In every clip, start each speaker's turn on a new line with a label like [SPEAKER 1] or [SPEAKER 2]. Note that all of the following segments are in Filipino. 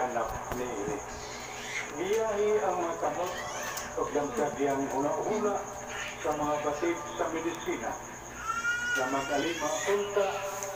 [SPEAKER 1] anak ni Eric. Giyahi ang mga kamot o gamsagyang una-una sa mga batid sa medisina na mag-alima unta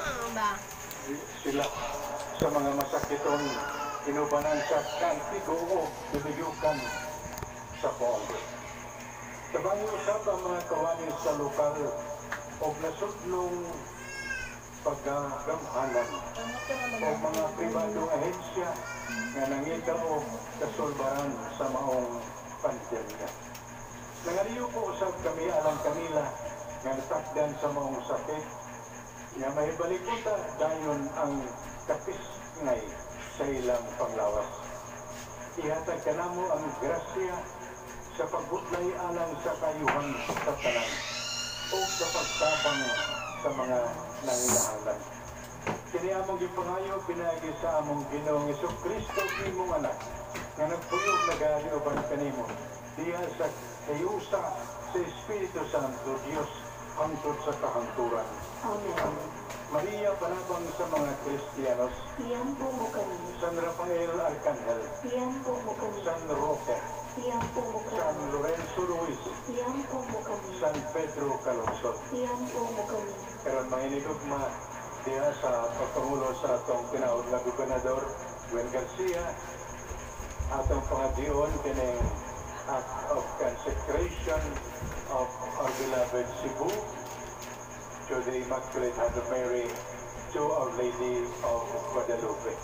[SPEAKER 1] sila sa mga masakiton inubanan sa kantigo o bibigyokan sa pondo. Sabang usap ang mga kawani sa lokal o nasudlong paggagamhanan o mga pribadong ahensya nga nangita o kasulbaran sa maong pandemya. Nangaliyo po usap kami alang kanila nga natakdan sa maong sakit nga mahibalikuta dayon ang kapisngay sa ilang panglawas. Ihatag kanamo ang grasya sa pagbutlay alang sa kayuhan sa tanan o sa pagtabang sa mga nanginahanglan. Kini among gipangayo pinaagi sa among Ginoong Jesucristo imong anak nga nagpuyog nagaliuban kanimo diha sa kayusa sa Espiritu Santo Dios hangtod sa kahangturan.
[SPEAKER 2] Amen.
[SPEAKER 1] Maria, panabang sa mga Kristiyanos.
[SPEAKER 2] Tiampo mo kami.
[SPEAKER 1] San Rafael Arcangel.
[SPEAKER 2] Tiampo mo kami.
[SPEAKER 1] San Roque.
[SPEAKER 2] Tiampo mo kami.
[SPEAKER 1] San Lorenzo Ruiz.
[SPEAKER 2] Tiampo mo kami.
[SPEAKER 1] San Pedro Calungsod.
[SPEAKER 2] Tiampo mo kami.
[SPEAKER 1] Karon mga inigugma diha sa pagpangulo sa atong tinawag na Gobernador Gwen Garcia, atong pangadion kining act of consecration of our beloved Cebu to the Immaculate Heart of Mary, to Our Lady of Guadalupe.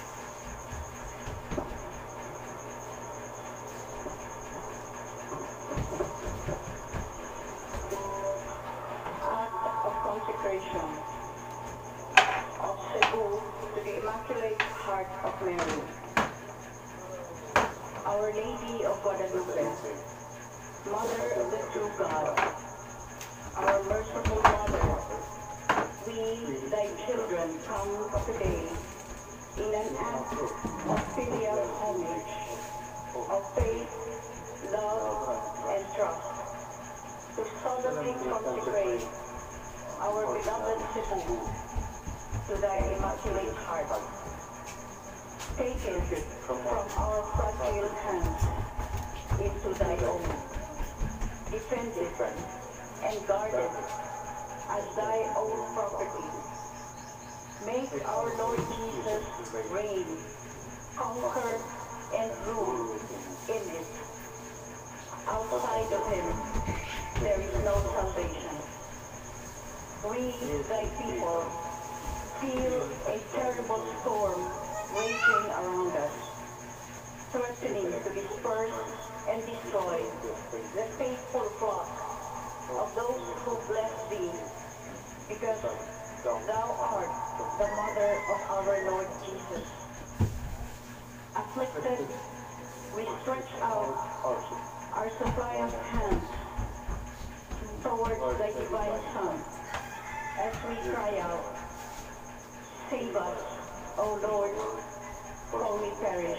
[SPEAKER 2] Act of consecration of Cebu to the Immaculate Heart of Mary, Our Lady of Guadalupe, Mother of the True God, our merciful Mother, we, thy children, come today in an act of filial homage, of faith, love, and trust, to solemnly consecrate our beloved Cebu to thy Immaculate Heart. Take it from our fragile hands into thy own. Defend it and guard it as thy own property. Make our Lord Jesus reign, conquer, and rule in it. Outside of him, there is no salvation. We, thy people, feel a terrible storm raging around us, threatening to disperse and destroy the faithful flock of those who bless thee, because thou art the mother of our Lord Jesus. Afflicted, we stretch out our suppliant hands towards thy divine Son, as we cry out, save us, O Lord, for we perish.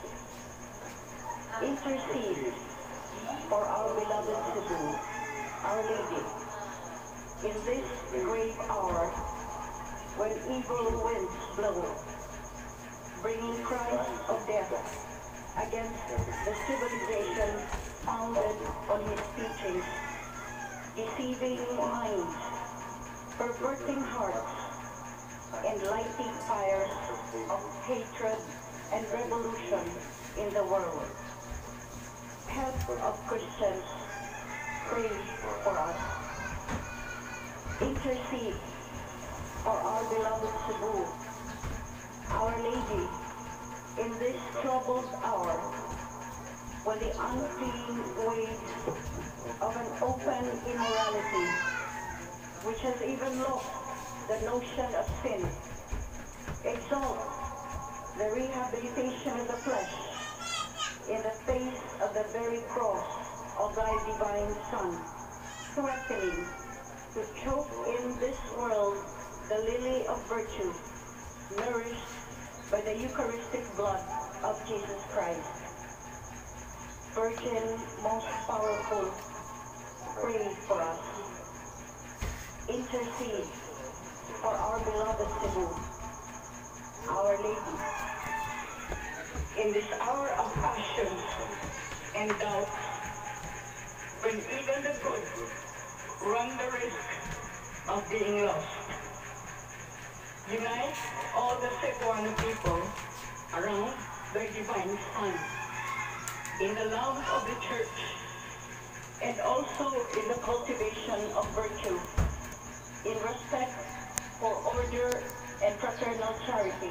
[SPEAKER 2] Intercede for our beloved Cebu, Our Lady, in this great hour when evil winds blow, bringing cries of death against the civilization founded on his teachings, deceiving minds, perverting hearts, and lighting fires of hatred and revolution in the world. Help of Christians, pray for us. Intercede for our beloved Cebu, Our Lady, in this troubled hour, when the unclean waves of an open immorality, which has even lost the notion of sin, exalt the rehabilitation of the flesh in the face of the very cross of thy divine Son, threatening to choke in this world the lily of virtue, nourished by the Eucharistic blood of Jesus Christ. Virgin most powerful, pray for us. Intercede for our beloved Cebu, Our Lady. in this hour of passion and doubt, when even the good run the risk of being lost. Unite all the Cebuano people around their divine Son, in the love of the Church, and also in the cultivation of virtue, in respect for order and fraternal charity.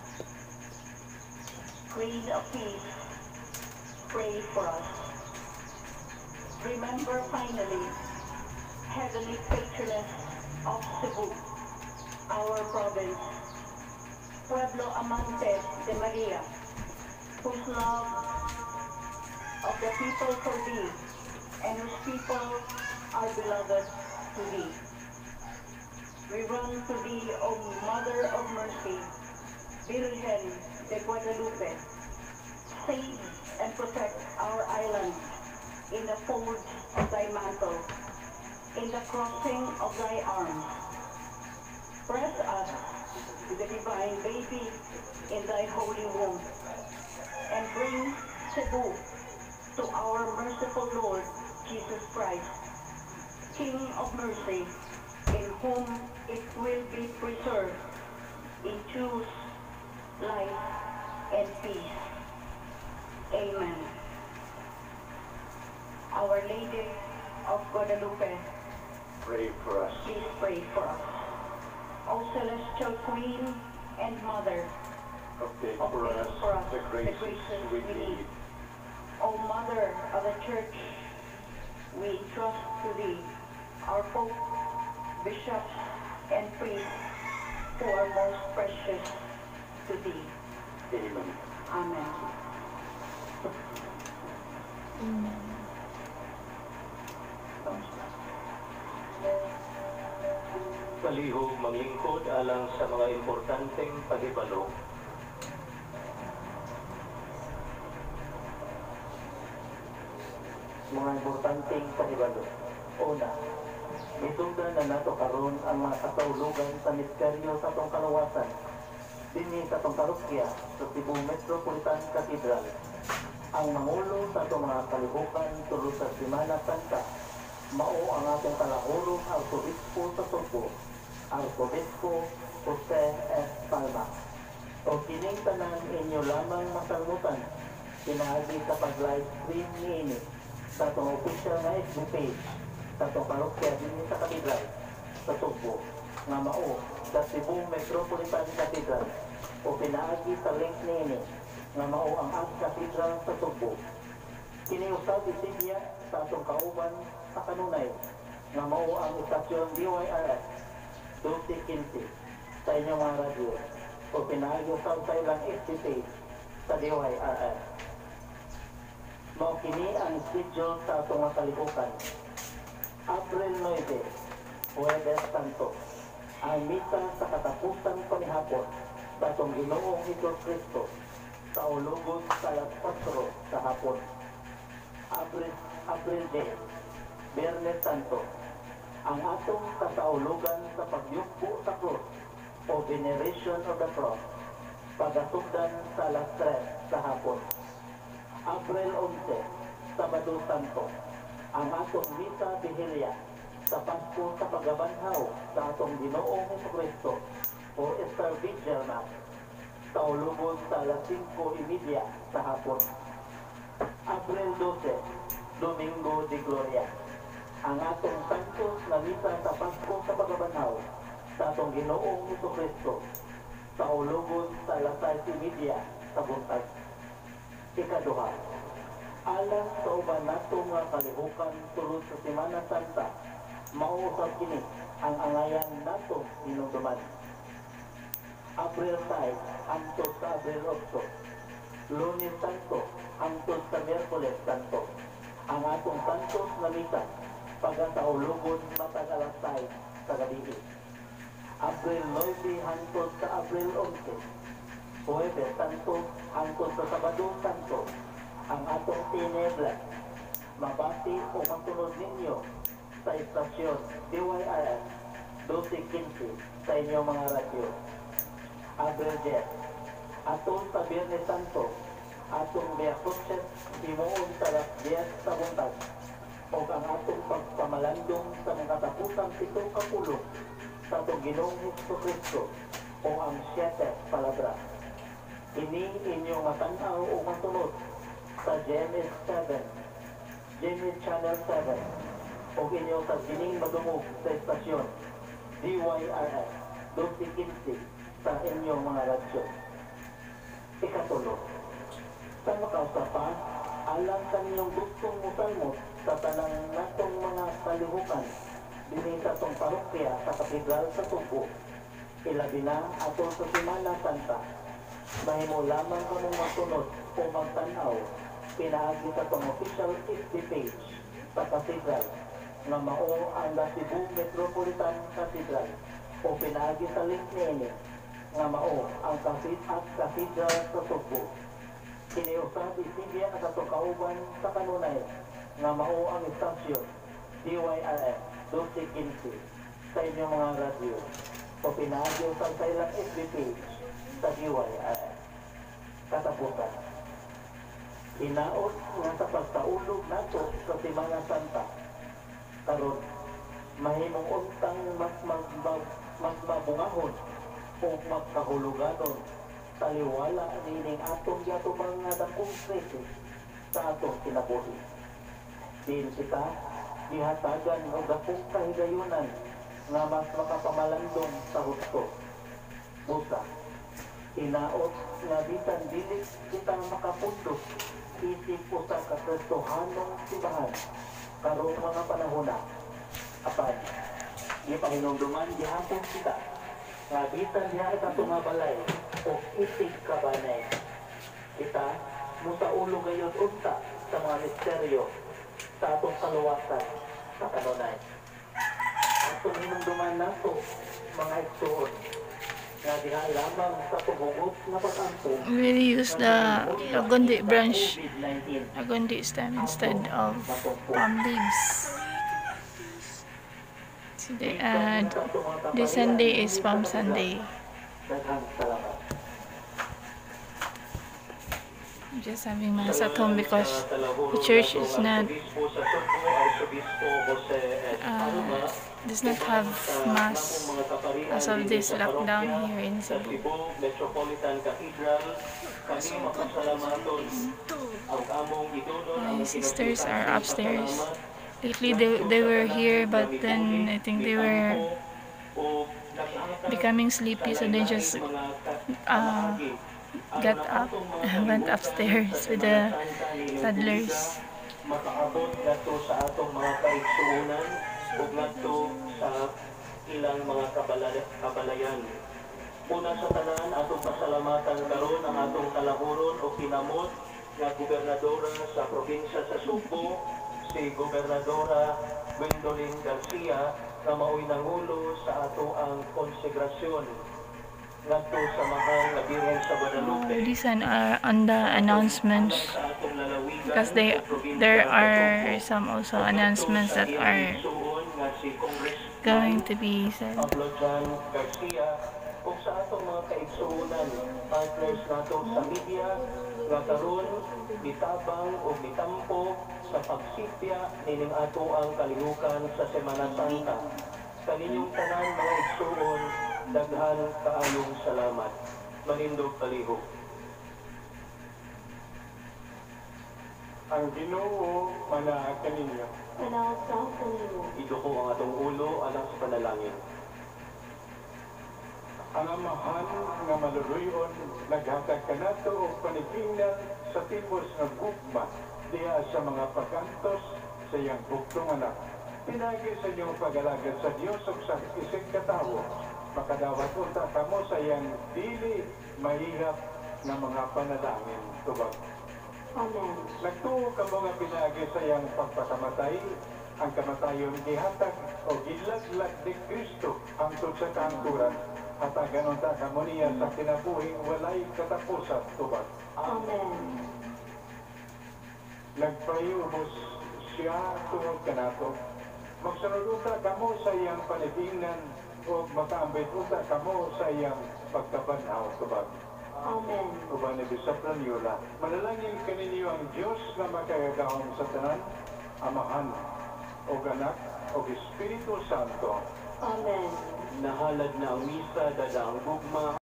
[SPEAKER 2] Queen of Peace, pray for us. Remember finally, Heavenly Patroness of Cebu, our province, Pueblo Amante de Maria, whose love of the people for thee, and whose people are beloved to thee. We run to thee, O Mother of Mercy, Virgen de Guadalupe. Save and protect our island in the folds of thy mantle, in the crossing of thy arms. Press us to the divine baby in thy holy womb, and bring Cebu to our merciful Lord Jesus Christ, King of mercy, in whom it will be preserved in truth, life, and peace. Amen. Our Lady of Guadalupe,
[SPEAKER 1] Pray for us.
[SPEAKER 2] please pray for us. O Celestial Queen and Mother,
[SPEAKER 1] Obtain
[SPEAKER 2] obtain
[SPEAKER 1] for us the graces we need.
[SPEAKER 2] O Mother of the Church, we trust to thee, our Pope, bishops, and priests, who are most precious to thee.
[SPEAKER 1] Amen.
[SPEAKER 2] Amen.
[SPEAKER 3] Palihog maglingkod alang sa mga importanteng pahibalo.
[SPEAKER 4] Mga importanteng pahibalo. Una, mitungdan na nato karon ang mga katawlugan sa misteryo sa atong kalawasan dinhi sa atong parokya sa Cebu Metropolitan Cathedral. Ang mangulo sa atong mga kalihukan tulo sa Semana Santa mao ang atong kalahurong Arsobispo sa Cebu, Arsobispo Jose S. Palma. O kining tanan inyo lamang masalmutan pinaagi sa pag-live stream niini sa atong official na FB page sa atong parokya dinhi sa Katedral sa Cebu nga mao sa Cebu Metropolitan Cathedral, o pinaagi sa link niini nga mao ang Cathedral sa Cebu. Kini usab isibya sa atong kauban sa kanunay nga mao ang istasyon DYRS 1215 sa inyong mga radyo, o pinaagi usab sa ilang FB page sa DYRS. Mao kini ang schedule sa atong mga kalihukan. April 9, Huwebes Santo, ang misa sa katapusan panihapon sa atong Ginoong Hesus Kristo sa ulugon sa alas 4 sa hapon. April 10, Biyernes Santo, ang atong kasaulugan sa pagyukbo sa krus o Veneration of the Cross, pagasugdan sa alas 3 sa hapon. April 11, Sabado Santo, ang atong misa Vigilia sa Pasko sa pagabanhaw sa atong Ginoong Jesucristo o Easter Vigil Mass sa ulugon sa alas 5:30 sa hapon. April 12, Domingo de Gloria, ang atong Santos na misa sa Pasko sa pagabanhaw sa atong Ginoong Jesucristo sa ulugon sa alas 6:30 sa buntag. Ikaduha, alang sa uban nato nga kalihukan sulod sa Semana Santa, mauusap kini ang angayan nato hinungduman. April 5 hangtod sa April 8, Lunes Santo hangtod sa Miyerkules Santo, ang atong Santos na misa pagkasaulugon matag alas 6 sa gabi. April 9 hangtod sa April 11, Huwebes Santo hangtod sa Sabado Santo, ang atong tinebla. Mabati o masunod ninyo sa istasyon DYRS 1215 sa inyong mga radyo. April 10, atol sa Biyernes Santo, atong biakotset himuon sa alas 10 sa buntag o ang atong pagpamalandong sa mga katapusang 7 ka pulong sa atong Ginoong Jesucristo o ang 7 palabra. Ini inyong matanaw o masunod sa GMS 7, GMS Channel 7 o inyo sa gining madumog sa estasyon DYRS 1215 sa inyong mga radyo. Ikatulo, sa makausapan, alang kanyang gustong musalmot sa tanang natong mga kalihukan dinhi sa atong parokya sa Katedral sa Cebu. Ilabi na ato sa Semana Santa. Mahimo lamang kamong masunod o magtanaw pinaagi sa itong official FB page sa Katedral nga mao ang Cebu Metropolitan Cathedral o pinaagi sa link niini nga mao ang Cathedral sa Cebu. Kiniusab isibya at ato kauban sa kanunay nga mao ang istasyon DYRS 1215 sa inyong mga radyo o pinaagi sa ilang FB page sa DYRS. Katapusan, hinaot nga sa pagkaulog nato sa Semana Santa karon mahimong untang mas mabungahon o magkahuluganon taliwala nining atong yatubang nga dakong krisis sa atong kinabuhi. Din kita gihatagan og dakong kahigayunan nga mas makapamalandong sa husto. Busa, hinaot nga bisan dili kita makapundok isip usa ka Kristohanong simbahan karong mga panahona. Apan, gipahinumduman gihapon kita nga bisan diha ita tumabalay o isig kabanay. Kita musaulo gayon unta sa mga misteryo sa atong kaluwasan sa kanunay. Atong hinumduman nato mga igsoon nga diha lamang sa tubugot na pag-ampong.
[SPEAKER 5] We use the Agundi branch, Agundi stem instead of palm leaves. Today, this Sunday is Palm Sunday. I'm just having mass at home because the church is not does not have mass as of this lockdown here in Cebu. My sisters are upstairs. Lately they were here, but then I think they were becoming sleepy, so they just got up and went upstairs with the toddlers.
[SPEAKER 3] Makaabot nato sa atong mga kaigsuunan ug nato sa ilang mga kabalayan. Una sa tanan, atong pasalamatan karon ang atong kalahuron o kinamot nga gobernadora sa probinsya sa Cebu, si Gobernadora Gwendolyn Garcia, na mao'y nangulo sa ato ang Consecration ngadto sa mahal nga Birhen sa Guadalupe.
[SPEAKER 5] These are on the announcements because there are some also announcements that are going to be said.
[SPEAKER 3] Kung sa atong mga kaigsuunan, partners nato sa media, nga karon mitabang o mitampo sa pagsipya nining ato ang kalihukan sa Semana Santa. Kaninyong tanan mga igsuon, daghan kaayong salamat. Manindog palihog.
[SPEAKER 1] Ang Ginoo manaa kaninyo.
[SPEAKER 2] Panawag kanino.
[SPEAKER 3] Iduko ang atong ulo alang sa panalangin.
[SPEAKER 1] Ang amahan nga maluluyon naghatag kanato og panigingnan sa timos nga gugma diha sa mga pagkantos sa iyang buktong anak. Pinagi sa inyong pag-alagad sa Diyos ug sa isig katawo, makadawat unta kamo sa iyang dili mahirap nga mga panalangin tubag.
[SPEAKER 2] Amen.
[SPEAKER 1] Nagtuo kamo nga pinagi sa iyang pagpatamatay, ang kamatayon gihatag o gilaglag ni Kristo hangtod sa kaangkuran. Hatagan unta kamo niya sa kinabuhing walay katapusan tubag.
[SPEAKER 2] Amen.
[SPEAKER 1] Nagpayubos siya tungod kanato. Magsunod unta kamo sa iyang panibingnan o makaambit unta kamo sa iyang pagkabanaw tubag.
[SPEAKER 2] Amen.
[SPEAKER 1] Uban ni sa planyola. Manalangin kaninyo ang Diyos na makagagahom sa tanan, Amahan, o Anak, o Espiritu Santo.
[SPEAKER 2] Amen.
[SPEAKER 3] Nahalad na ang misa, dadaang gugma,